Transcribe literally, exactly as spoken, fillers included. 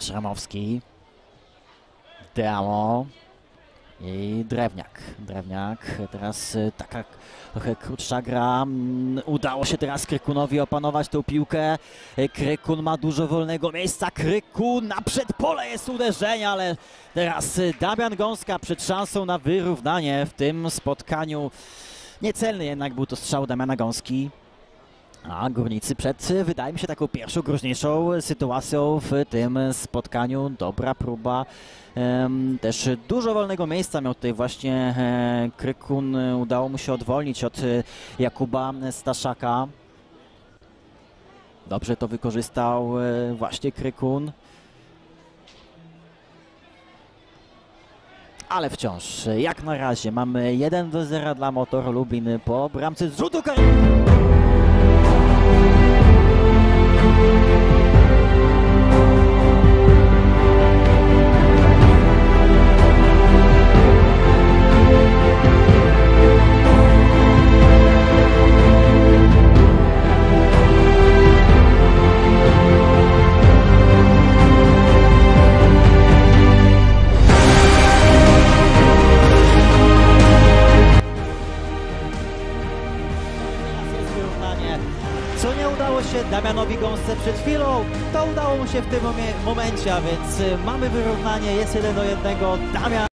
Szramowski, Deamo i Drewniak. Drewniak, teraz taka trochę krótsza gra. Udało się teraz Krykunowi opanować tę piłkę. Krykun ma dużo wolnego miejsca. Krykun na przedpole jest uderzenie, ale teraz Damian Gąska przed szansą na wyrównanie w tym spotkaniu. Niecelny jednak był to strzał Damiana Gąski. A Górnicy przed, wydaje mi się, taką pierwszą, groźniejszą sytuacją w tym spotkaniu. Dobra próba. Um, też dużo wolnego miejsca miał tutaj właśnie e, Krykun. Udało mu się odwolnić od e, Jakuba Staszaka. Dobrze to wykorzystał e, właśnie Krykun. Ale wciąż, jak na razie, mamy jeden do zera dla Motor Lublin po bramce z rzutu karnego. Co nie udało się Damianowi Gąsce przed chwilą, to udało mu się w tym momencie, a więc mamy wyrównanie, jest jeden do jednego. Damian